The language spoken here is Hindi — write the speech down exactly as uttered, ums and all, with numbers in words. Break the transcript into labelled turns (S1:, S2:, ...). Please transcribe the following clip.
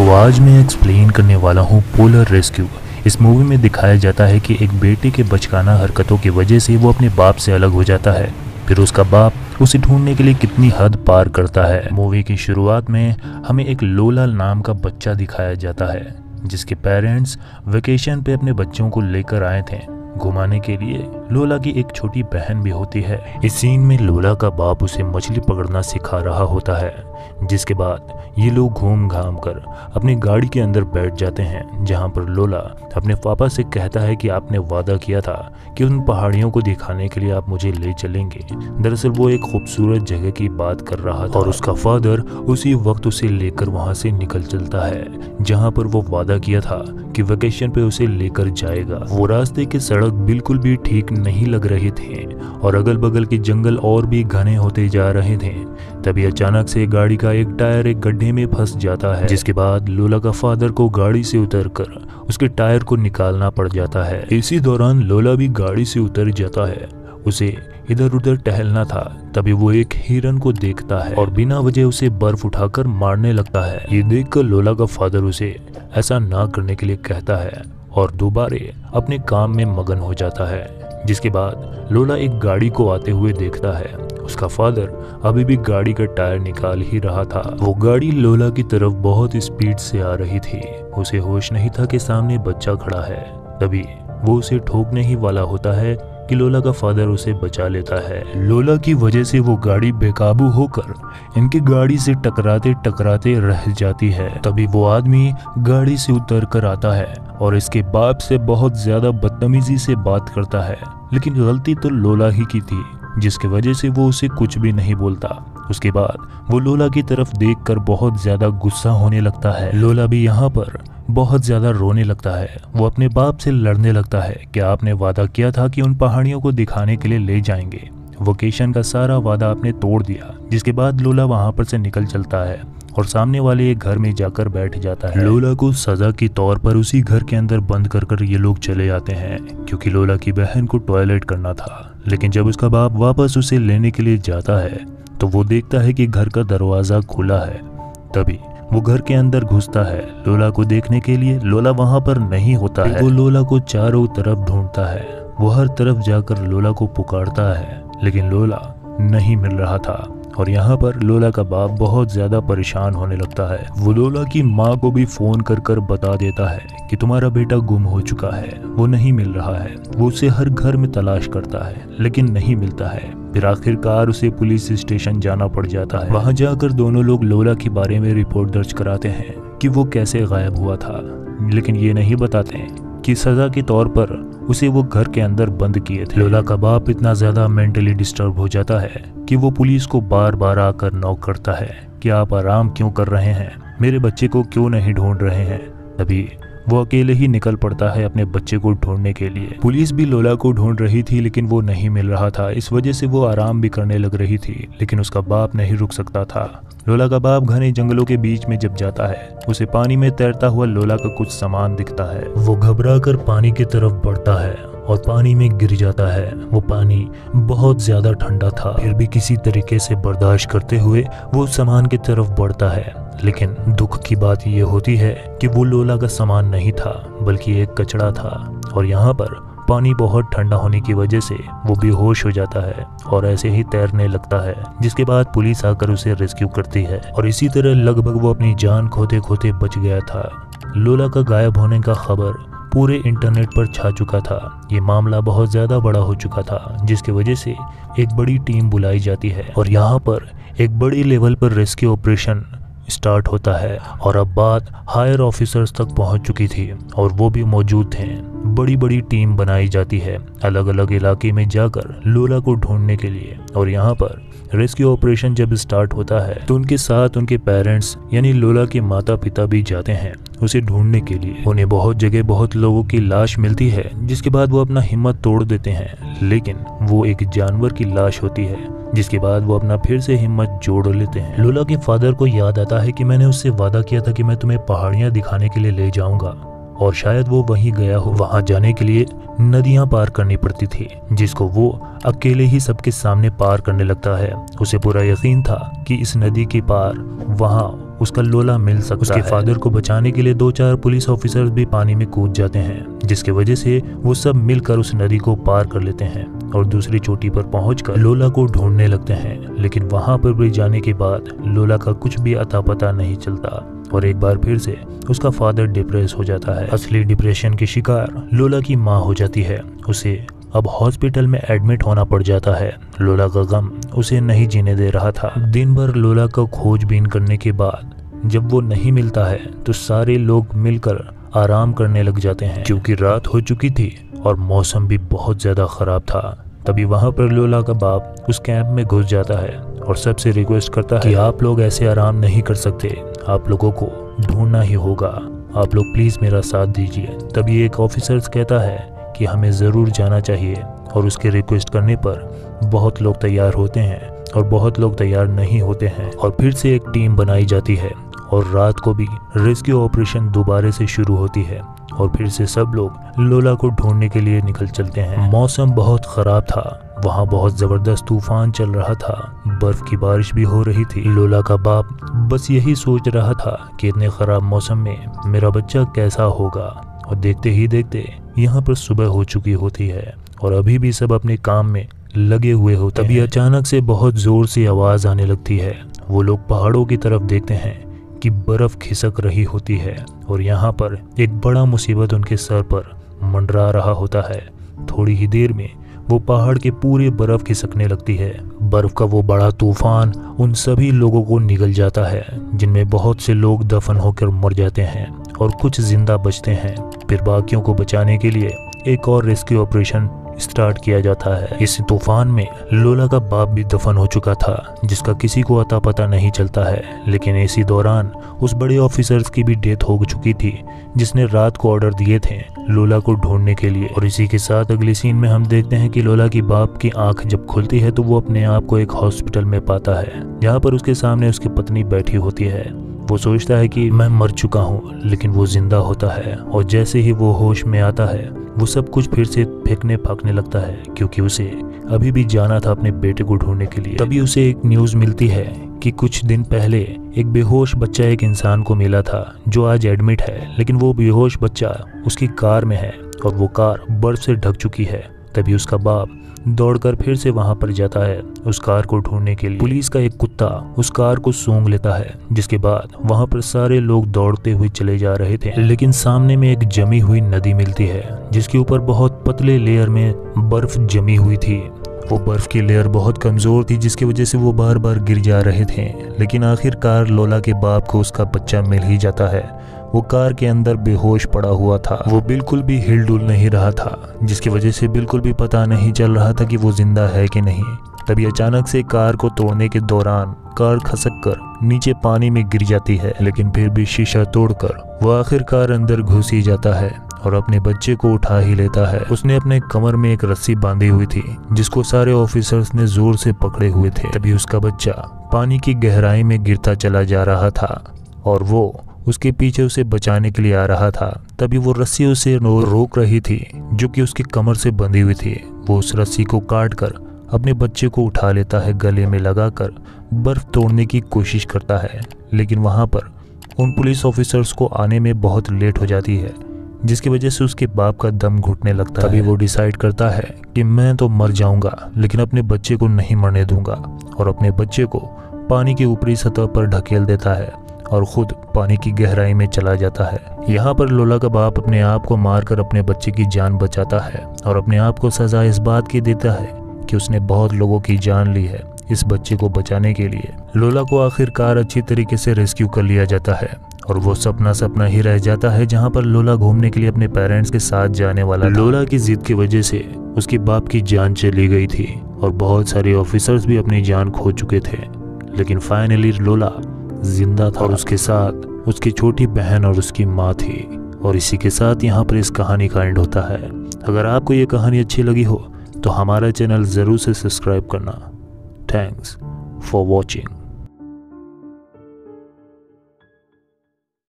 S1: तो आज मैं एक्सप्लेन करने वाला हूँ पोलर रेस्क्यू। इस मूवी में दिखाया जाता है कि एक बेटे के बचकाना हरकतों की वजह से वो अपने बाप से अलग हो जाता है, फिर उसका बाप उसे ढूंढने के लिए कितनी हद पार करता है। मूवी की शुरुआत में हमें एक लोला नाम का बच्चा दिखाया जाता है जिसके पेरेंट्स वेकेशन पे अपने बच्चों को लेकर आए थे घुमाने के लिए। लोला की एक छोटी बहन भी होती है। इस सीन में लोला का बाप उसे मछली पकड़ना सिखा रहा होता है, जिसके बाद ये लोग घूम घाम कर अपनी गाड़ी के अंदर बैठ जाते हैं, जहां पर लोला अपने पापा से कहता है कि आपने वादा किया था कि उन पहाड़ियों को दिखाने के लिए आप मुझे ले चलेंगे। दरअसल वो एक खूबसूरत जगह की बात कर रहा था और उसका फादर उसी वक्त उसे लेकर वहां से निकल चलता है जहां पर वो वादा किया था कि वेकेशन पे उसे लेकर जाएगा। वो रास्ते के सड़क बिल्कुल भी ठीक नहीं लग रहे थे और अगल बगल के जंगल और भी घने होते जा रहे थे। तभी अचानक से गाड़ी का एक टायर एक गड्ढे में फंस जाता है, जिसके बाद लोला का फादर को गाड़ी से उतरकर उसके टायर को निकालना पड़ जाता है। इसी दौरान लोला भी गाड़ी से उतर जाता है। उसे इधर उधर टहलना था, तभी वो एक हिरन को देखता है और बिना वजह उसे बर्फ उठाकर मारने लगता है। ये देखकर लोला का फादर उसे ऐसा ना करने के लिए कहता है और दोबारा अपने काम में मगन हो जाता है। जिसके बाद लोला एक गाड़ी को आते हुए देखता है। उसका फादर अभी भी गाड़ी का टायर निकाल ही रहा था। वो गाड़ी लोला की तरफ बहुत स्पीड से आ रही थी। उसे होश नहीं था कि सामने बच्चा खड़ा है। तभी वो उसे ठोकने ही वाला होता है कि लोला का फादर उसे बचा लेता है। लोला की वजह से वो गाड़ी बेकाबू होकर इनकी गाड़ी से टकराते टकराते रह जाती है। तभी वो आदमी गाड़ी से उतर कर आता है और इसके बाप से बहुत ज्यादा बदतमीजी से बात करता है, लेकिन गलती तो लोला ही की थी, जिसकी वजह से वो उसे कुछ भी नहीं बोलता। उसके बाद वो लोला की तरफ देखकर बहुत ज्यादा गुस्सा होने लगता है। लोला भी यहाँ पर बहुत ज्यादा रोने लगता है। वो अपने बाप से लड़ने लगता है कि आपने वादा किया था कि उन पहाड़ियों को दिखाने के लिए ले जाएंगे। वोकेशन का सारा वादा आपने तोड़ दिया। जिसके बाद लोला वहां पर से निकल चलता है और सामने वाले एक घर में जाकर बैठ जाता है। लोला को सजा के तौर पर उसी घर के अंदर बंद कर कर ये लोग चले जाते हैं, क्योंकि लोला की बहन को टॉयलेट करना था। लेकिन जब उसका बाप वापस उसे लेने के लिए जाता है तो वो देखता है कि घर का दरवाजा खुला है। तभी वो घर के अंदर घुसता है लोला को देखने के लिए। लोला वहां पर नहीं होता है। वो लोला को चारों तरफ ढूंढता है। वो हर तरफ जाकर लोला को पुकारता है, लेकिन लोला नहीं मिल रहा था। और यहाँ पर लोला का बाप बहुत ज्यादा परेशान होने लगता है। वो लोला की माँ को भी फोन कर कर बता देता है कि तुम्हारा बेटा गुम हो चुका है, वो नहीं मिल रहा है। वो उसे हर घर में तलाश करता है, लेकिन नहीं मिलता है। फिर आखिरकार उसे पुलिस स्टेशन जाना पड़ जाता है। वहाँ जाकर दोनों लोग लोला के बारे में रिपोर्ट दर्ज कराते हैं कि वो कैसे गायब हुआ था, लेकिन ये नहीं बताते कि सजा के तौर पर उसे वो घर के अंदर बंद किए थे। लोला का बाप इतना ज्यादा मेंटली डिस्टर्ब हो जाता है कि वो पुलिस को बार बार आकर नॉक करता है कि आप आराम क्यों कर रहे हैं, मेरे बच्चे को क्यों नहीं ढूंढ रहे हैं। तभी वो अकेले ही निकल पड़ता है अपने बच्चे को ढूंढने के लिए। पुलिस भी लोला को ढूंढ रही थी, लेकिन वो नहीं मिल रहा था। इस वजह से वो आराम भी करने लग रही थी, लेकिन उसका बाप नहीं रुक सकता था। लोला का बाप घने जंगलों के बीच में जब जाता है, उसे पानी में तैरता हुआ लोला का कुछ सामान दिखता है। वो घबरा कर पानी की तरफ बढ़ता है और पानी में गिर जाता है। वो पानी बहुत ज्यादा ठंडा था, फिर भी किसी तरीके से बर्दाश्त करते हुए वो सामान की तरफ बढ़ता है। लेकिन दुख की बात ये होती है कि वो लोला का सामान नहीं था, बल्कि एक कचड़ा था। और यहाँ पर पानी बहुत ठंडा होने की वजह से वो बेहोश हो जाता है और ऐसे ही तैरने लगता है। जिसके बाद पुलिस आकर उसे रेस्क्यू करती है और इसी तरह लगभग वो अपनी जान खोते खोते बच गया था। लोला का गायब होने का खबर पूरे इंटरनेट पर छा चुका था। ये मामला बहुत ज्यादा बड़ा हो चुका था, जिसकी वजह से एक बड़ी टीम बुलाई जाती है और यहाँ पर एक बड़ी लेवल पर रेस्क्यू ऑपरेशन स्टार्ट होता है। और अब बात हायर ऑफिसर्स तक पहुंच चुकी थी और वो भी मौजूद थे। बड़ी बड़ी टीम बनाई जाती है अलग अलग इलाके में जाकर लोला को ढूंढने के लिए। और यहाँ पर रेस्क्यू ऑपरेशन जब स्टार्ट होता है तो उनके साथ उनके पेरेंट्स यानी लोला के माता पिता भी जाते हैं उसे ढूंढने के लिए। उन्हें बहुत जगह बहुत लोगों की लाश मिलती है, जिसके बाद वो अपना हिम्मत तोड़ देते हैं, लेकिन वो एक जानवर की लाश होती है। जिसके बाद वो अपना फिर से हिम्मत जोड़ लेते हैं। लोला के फादर को याद आता है कि मैंने उससे वादा किया था कि मैं तुम्हें पहाड़ियां दिखाने के लिए ले जाऊंगा, और शायद वो वहीं गया हो। वहां जाने के लिए नदियां पार करनी पड़ती थी, जिसको वो अकेले ही सबके सामने पार करने लगता है। उसे पूरा यकीन था कि इस नदी के पार वहां उसका लोला मिल सकता है। उसके फादर को बचाने के लिए दो चार पुलिस ऑफिसर्स भी पानी में कूद जाते हैं, जिसकी वजह से वो सब मिलकर उस नदी को पार कर लेते हैं और दूसरी चोटी पर पहुंचकर लोला को ढूंढने लगते हैं। लेकिन वहां पर भी जाने के बाद लोला का कुछ भी अता पता नहीं चलता और एक बार फिर से उसका फादर डिप्रेस हो जाता है। असली डिप्रेशन की शिकार लोला की माँ हो जाती है। उसे अब हॉस्पिटल में एडमिट होना पड़ जाता है। लोला का गम उसे नहीं जीने दे रहा था। दिन भर लोला का खोजबीन करने के बाद जब वो नहीं मिलता है तो सारे लोग मिलकर आराम करने लग जाते हैं, क्योंकि रात हो चुकी थी और मौसम भी बहुत ज्यादा खराब था। तभी वहां पर लोला का बाप उस कैंप में घुस जाता है और सबसे रिक्वेस्ट करता है कि आप लोग ऐसे आराम नहीं कर सकते, आप लोगों को ढूंढना ही होगा, आप लोग प्लीज मेरा साथ दीजिए। तभी एक ऑफिसर कहता है कि हमें ज़रूर जाना चाहिए और उसके रिक्वेस्ट करने पर बहुत लोग तैयार होते हैं और बहुत लोग तैयार नहीं होते हैं और फिर से एक टीम बनाई जाती है और रात को भी रेस्क्यू ऑपरेशन दोबारा से शुरू होती है और फिर से सब लोग लोला को ढूंढने के लिए निकल चलते हैं। मौसम बहुत ख़राब था, वहाँ बहुत ज़बरदस्त तूफान चल रहा था, बर्फ़ की बारिश भी हो रही थी। लोला का बाप बस यही सोच रहा था कि इतने ख़राब मौसम में मेरा बच्चा कैसा होगा। और देखते ही देखते यहाँ पर सुबह हो चुकी होती है और अभी भी सब अपने काम में लगे हुए होते हैं। तभी अचानक से बहुत जोर से आवाज़ आने लगती है। वो लोग पहाड़ों की तरफ देखते हैं कि बर्फ खिसक रही होती है और यहाँ पर एक बड़ा मुसीबत उनके सर पर मंडरा रहा होता है। थोड़ी ही देर में वो पहाड़ के पूरे बर्फ खिसकने लगती है। बर्फ का वो बड़ा तूफान उन सभी लोगों को निगल जाता है, जिनमें बहुत से लोग दफन होकर मर जाते हैं और कुछ जिंदा बचते हैं। फिर बाकियों को बचाने के लिए एक और रेस्क्यू ऑपरेशन स्टार्ट किया जाता है। इस तूफान में लोला का बाप भी दफन हो चुका था, जिसका किसी को अता पता नहीं चलता है। लेकिन इसी दौरान उस बड़े ऑफिसर्स की भी डेथ हो चुकी थी, जिसने रात को ऑर्डर दिए थे लोला को ढूंढने के लिए। और इसी के साथ अगली सीन में हम देखते हैं कि लोला की बाप की आंख जब खुलती है तो वो अपने आप को एक हॉस्पिटल में पाता है, जहाँ पर उसके सामने उसकी पत्नी बैठी होती है। वो सोचता है कि मैं मर चुका हूँ, लेकिन वो जिंदा होता है और जैसे ही वो होश में आता है वो सब कुछ फिर से फेंकने फाकने लगता है, क्योंकि उसे अभी भी जाना था अपने बेटे को ढूंढने के लिए। तभी उसे एक न्यूज़ मिलती है कि कुछ दिन पहले एक बेहोश बच्चा एक इंसान को मिला था जो आज एडमिट है, लेकिन वो बेहोश बच्चा उसकी कार में है और वो कार बर्फ से ढक चुकी है। तभी उसका बाप दौड़कर फिर से वहां पर जाता है उस कार को ढूंढने के लिए। पुलिस का एक कुत्ता उस कार को सूंघ लेता है, जिसके बाद वहां पर सारे लोग दौड़ते हुए चले जा रहे थे। लेकिन सामने में एक जमी हुई नदी मिलती है, जिसके ऊपर बहुत पतले लेयर में बर्फ जमी हुई थी। वो बर्फ की लेयर बहुत कमजोर थी, जिसकी वजह से वो बार बार गिर जा रहे थे। लेकिन आखिरकार लोला के बाप को उसका बच्चा मिल ही जाता है। वो कार के अंदर बेहोश पड़ा हुआ था, वो बिल्कुल भी हिल डुल नहीं रहा था, जिसकी वजह से बिल्कुल भी पता नहीं चल रहा था कि वो जिंदा है कि नहीं। तभी अचानक से कार को तोड़ने के दौरान कार खसक कर नीचे पानी में गिर जाती है, लेकिन फिर भी शीशा तोड़कर वो आखिरकार अंदर घुस ही जाता है और अपने बच्चे को उठा ही लेता है। उसने अपने कमर में एक रस्सी बांधी हुई थी, जिसको सारे ऑफिसर्स ने जोर से पकड़े हुए थे। तभी उसका बच्चा पानी की गहराई में गिरता चला जा रहा था और वो उसके पीछे उसे बचाने के लिए आ रहा था। तभी वो रस्सी उसे रोक रही थी, जो कि उसकी कमर से बंधी हुई थी। वो उस रस्सी को काट कर अपने बच्चे को उठा लेता है, गले में लगाकर बर्फ तोड़ने की कोशिश करता है। लेकिन वहां पर उन पुलिस ऑफिसर्स को आने में बहुत लेट हो जाती है, जिसकी वजह से उसके बाप का दम घुटने लगता है। तभी वो डिसाइड करता है कि मैं तो मर जाऊंगा, लेकिन अपने बच्चे को नहीं मरने दूंगा, और अपने बच्चे को पानी की ऊपरी सतह पर ढकेल देता है और खुद पानी की गहराई में चला जाता है। यहाँ पर लोला का बाप अपने आप को मारकर अपने बच्चे की जान बचाता है और अपने आप को सजा इस बात की देता है कि उसने बहुत लोगों की जान ली है इस बच्चे को बचाने के लिए। लोला को आखिरकार अच्छी तरीके से रेस्क्यू कर लिया जाता है और वो सपना सपना ही रह जाता है, जहाँ पर लोला घूमने के लिए अपने पेरेंट्स के साथ जाने वाला। लोला की जिद की वजह से उसके बाप की जान चली गई थी और बहुत सारे ऑफिसर्स भी अपनी जान खो चुके थे, लेकिन फाइनली लोला जिंदा था और उसके साथ उसकी छोटी बहन और उसकी माँ थी। और इसी के साथ यहाँ पर इस कहानी का एंड होता है। अगर आपको ये कहानी अच्छी लगी हो तो हमारा चैनल ज़रूर से सब्सक्राइब करना। Thanks for watching.